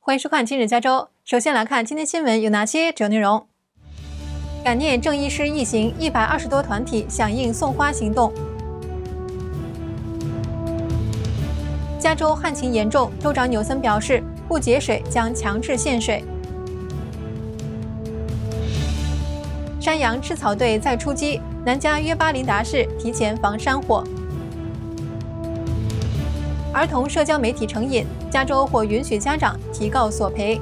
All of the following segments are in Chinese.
欢迎收看今日加州。首先来看今天新闻有哪些主要内容。感念郑医师一行120多团体响应送花行动。加州旱情严重，州长纽森表示不节水将强制限水。山羊吃草队再出击，南加约巴林达市提前防山火。儿童社交媒体成瘾，加州或允许家长提告索赔。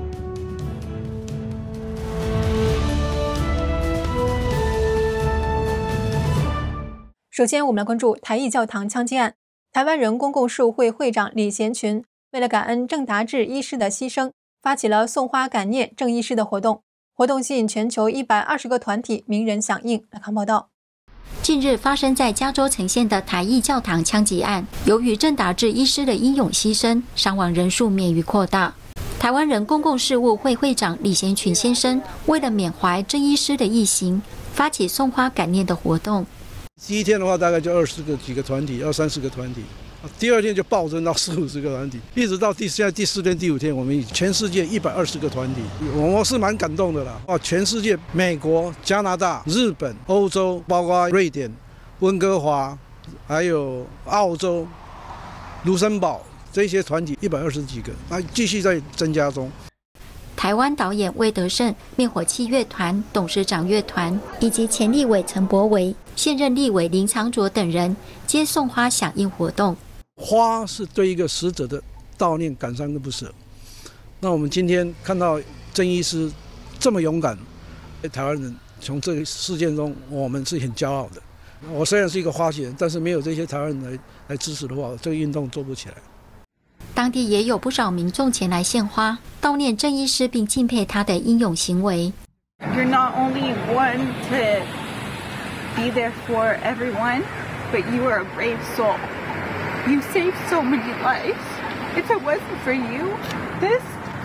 首先，我们来关注台裔教堂枪击案。台湾人公共事务会会长李贤群为了感恩郑达志医师的牺牲，发起了送花感念郑医师的活动。活动吸引全球120个团体名人响应。来看报道。 近日发生在加州呈现的台裔教堂枪击案，由于郑达志医师的英勇牺牲，伤亡人数免于扩大。台湾人公共事务会会长李贤群先生为了缅怀郑医师的义行，发起送花感念的活动。 第一天的话，大概就几个团体，20-30个团体。第二天就暴增到40-50个团体，一直到现在第4天、第5天，我们全世界120个团体，我是蛮感动的啦。全世界美国、加拿大、日本、欧洲，包括瑞典、温哥华，还有澳洲、卢森堡这些团体120几个，继续在增加中。 台湾导演魏德胜、灭火器乐团董事长乐团以及前立委陈柏惟、现任立委林长佐等人皆送花响应活动。 花是对一个死者的悼念、感伤跟不舍。那我们今天看到郑医师这么勇敢，台湾人从这个事件中，我们是很骄傲的。我虽然是一个花钱，但是没有这些台湾人来支持的话，这个运动做不起来。 当地也有不少民众前来献花，悼念郑医师，并敬佩他的英勇行为。 You're not only one to be there for everyone, but you are a brave soul. You saved so many lives. If it wasn't for you, this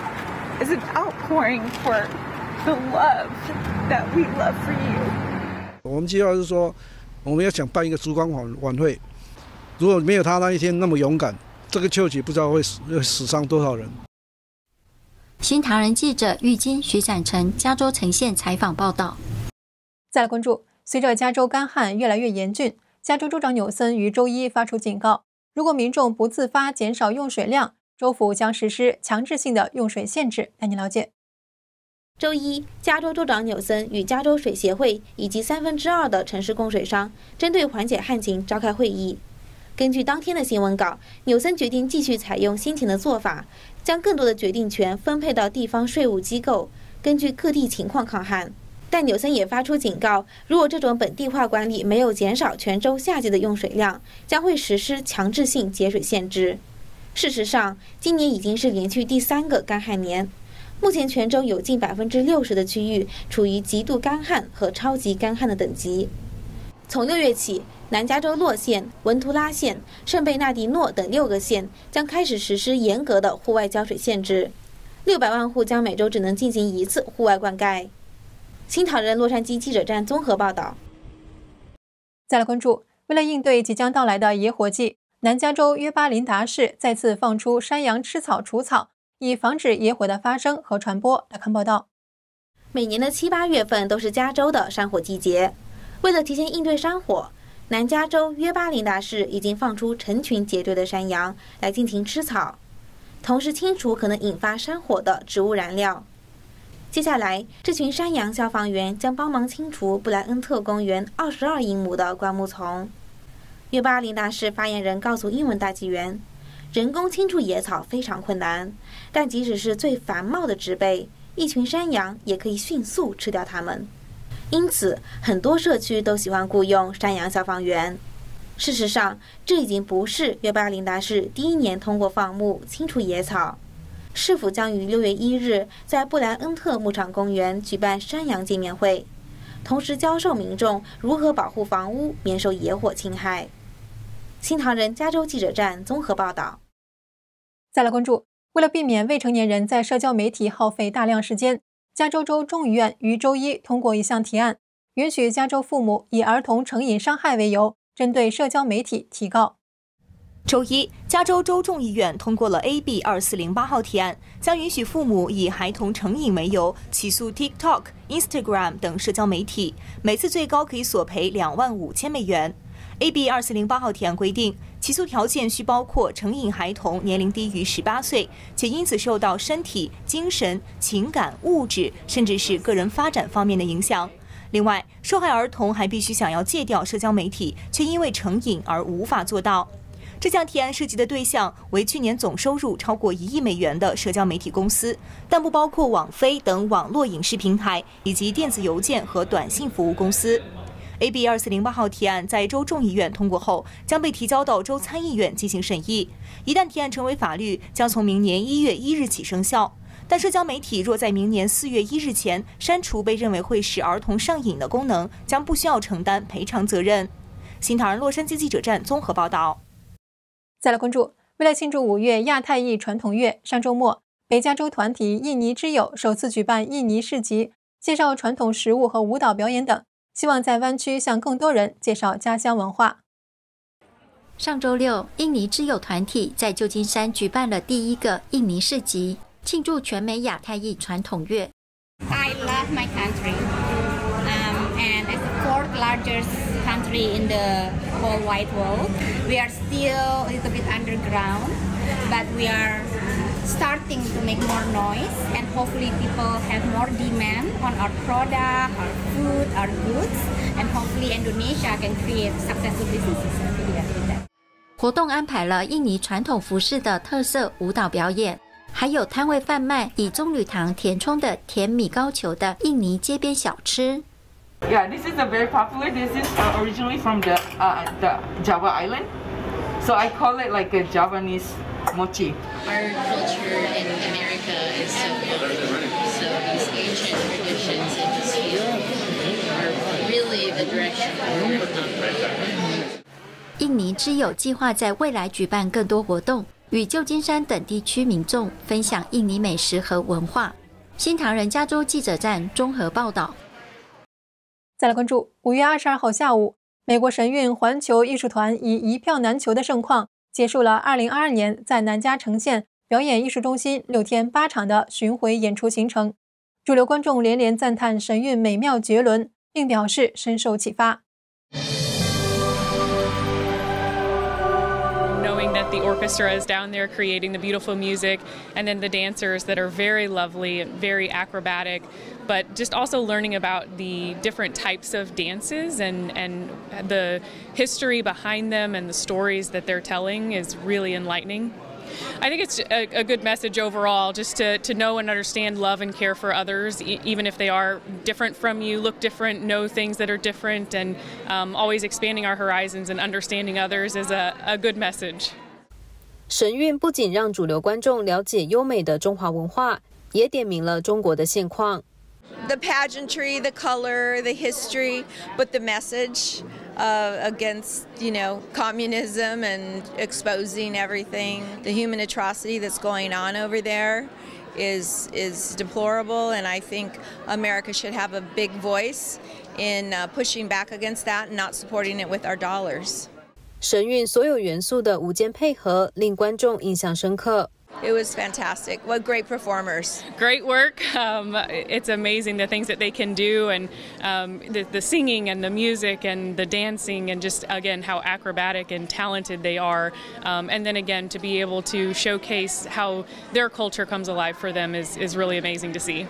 is an outpouring for the love that we love for you. 我们计划是说，我们要想办一个烛光晚会。如果没有他那一天那么勇敢，这个秋季不知道会死伤多少人。 新唐人记者玉金、徐展成加州呈现采访报道。 再来关注，随着加州干旱越来越严峻，加州州长纽森于周一发出警告，如果民众不自发减少用水量，州府将实施强制性的用水限制。带您了解。 周一，加州州长纽森与加州水协会以及2/3的城市供水商针对缓解旱情召开会议。根据当天的新闻稿，纽森决定继续采用先前的做法，将更多的决定权分配到地方税务机构，根据各地情况抗旱。但纽森也发出警告，如果这种本地化管理没有减少全州夏季的用水量，将会实施强制性节水限制。事实上，今年已经是连续第3个干旱年，目前全州有近60%的区域处于极度干旱和超级干旱的等级。从6月起，南加州洛县、文图拉县、圣贝纳迪诺等6个县将开始实施严格的户外浇水限制，600万户将每周只能进行1次户外灌溉。新唐人洛杉矶记者站综合报道。 再来关注，为了应对即将到来的野火季，南加州约巴林达市再次放出山羊吃草除草，以防止野火的发生和传播。来看报道。 每年的7、8月份都是加州的山火季节，为了提前应对山火，南加州约巴林达市已经放出成群结队的山羊来进行吃草，同时清除可能引发山火的植物燃料。接下来，这群山羊消防员将帮忙清除布莱恩特公园22英亩的灌木丛。约巴林达市发言人告诉英文大纪元，人工清除野草非常困难，但即使是最繁茂的植被，一群山羊也可以迅速吃掉它们。因此，很多社区都喜欢雇佣山羊消防员。事实上，这已经不是约巴林达市第1年通过放牧清除野草。市府将于6月1日在布莱恩特牧场公园举办山羊见面会，同时教授民众如何保护房屋免受野火侵害。新唐人加州记者站综合报道。 再来关注，为了避免未成年人在社交媒体耗费大量时间，加州州众议院于周一通过一项提案，允许加州父母以儿童成瘾伤害为由，针对社交媒体提告。 周一，加州州众议院通过了 AB 2408号提案，将允许父母以孩童成瘾为由起诉 TikTok、Instagram 等社交媒体，每次最高可以索赔$25,000美元。AB 2408号提案规定，起诉条件需包括成瘾孩童年龄低于18岁，且因此受到身体、精神、情感、物质，甚至是个人发展方面的影响。另外，受害儿童还必须想要戒掉社交媒体，却因为成瘾而无法做到。这项提案涉及的对象为去年总收入超过1亿美元的社交媒体公司，但不包括网飞等网络影视平台以及电子邮件和短信服务公司。AB 2408号提案在州众议院通过后，将被提交到州参议院进行审议。一旦提案成为法律，将从明年1月1日起生效。但社交媒体若在明年4月1日前删除被认为会使儿童上瘾的功能，将不需要承担赔偿责任。新唐人洛杉矶记者站综合报道。 再来关注，为了庆祝5月亚太裔传统月，上周末，北加州团体印尼之友首次举办印尼市集，介绍传统食物和舞蹈表演等，希望在湾区向更多人介绍家乡文化。 上周六，印尼之友团体在旧金山举办了第一个印尼市集，庆祝全美亚太裔传统月。 I love my country, and as the fourth largest country in the whole wide world, we are still a little bit underground, but we are starting to make more noise, and hopefully people have more demand on our product, our food, our goods, and hopefully Indonesia can create successful businesses with that. 活动安排了印尼传统服饰的特色舞蹈表演，还有摊位贩卖以棕榈糖填充的甜米糕球的印尼街边小吃。 Yeah, this is a very popular. This is originally from the Java Island, so I call it like a Javanese mochi. Our culture in America is so young, so these ancient traditions in this field are really the direction we're 印尼之友计划在未来举办更多活动，与旧金山等地区民众分享印尼美食和文化。新唐人加州记者站综合报道。 再来关注5月22号下午，美国神韵环球艺术团以一票难求的盛况，结束了2022年在南加城县表演艺术中心6天8场的巡回演出行程。主流观众连连赞叹神韵美妙绝伦，并表示深受启发。 That the orchestra is down there creating the beautiful music, and then the dancers that are very lovely and very acrobatic, but just also learning about the different types of dances and the history behind them and the stories that they're telling is really enlightening. I think it's a good message overall, just to know and understand, love and care for others, even if they are different from you, look different, know things that are different, and always expanding our horizons and understanding others is a good message. 神韵不仅让主流观众了解优美的中华文化，也点明了中国的现况。 The pageantry, the color, the history, but the message against, communism and exposing everything, the human atrocity that's going on over there is deplorable, and I think America should have a big voice in pushing back against that and not supporting it with our dollars. 神韵所有元素的无间配合，令观众印象深刻。 It was fantastic. What great performers. Great work. It's amazing the things that they can do, and the singing and the music and the dancing, and just, again, how acrobatic and talented they are. And then, again, to be able to showcase how their culture comes alive for them is really amazing to see.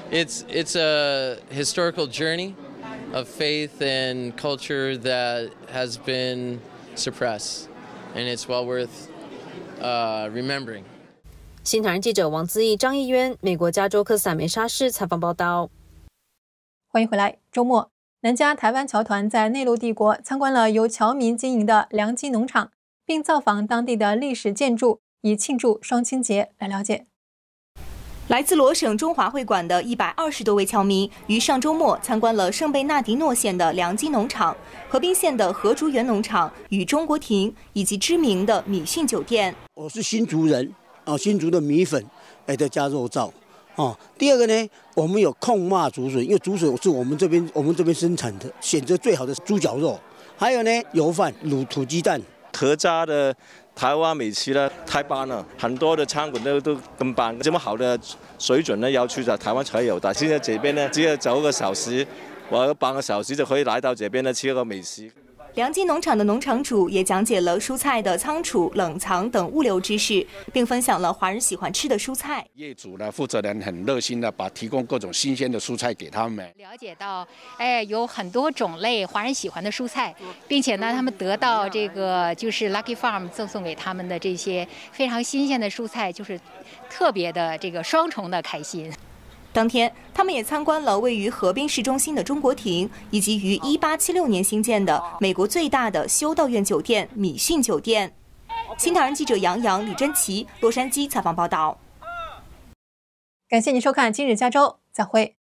It's a historical journey of faith and culture that has been suppressed, and it's well worth remembering. 新唐人记者王资义、张义渊，美国加州克萨梅沙市采访报道。 欢迎回来。周末，南加台湾侨团在内陆帝国参观了由侨民经营的良基农场，并造访当地的历史建筑，以庆祝双亲节。来了解。 来自罗省中华会馆的120多位侨民于上周末参观了圣贝纳迪诺县的良基农场、河滨县的河竹园农场与中国亭，以及知名的米逊酒店。 我是新竹人。新竹的米粉，再加肉燥，第二个呢，我们有控骂竹笋，因为竹笋是我们这边生产的，选择最好的猪脚肉，还有呢油饭、卤土鸡蛋、 合渣的台湾美食呢太棒了，很多的餐馆都更棒，这么好的水准呢，要去在台湾才有的。现在这边呢，只要走1个小时，或者半个小时就可以来到这边呢吃个美食。 良基农场的农场主也讲解了蔬菜的仓储、冷藏等物流知识，并分享了华人喜欢吃的蔬菜。 业主呢，负责人很热心的提供各种新鲜的蔬菜给他们。 了解到，有很多种类华人喜欢的蔬菜，并且呢，他们得到这个就是 Lucky Farm 赠送给他们的这些非常新鲜的蔬菜，就是特别的这个双重的开心。 当天，他们也参观了位于河滨市中心的中国亭，以及于1876年兴建的美国最大的修道院酒店米逊酒店。新唐人记者杨洋、李珍琪，洛杉矶采访报道。 感谢您收看《今日加州》，再会。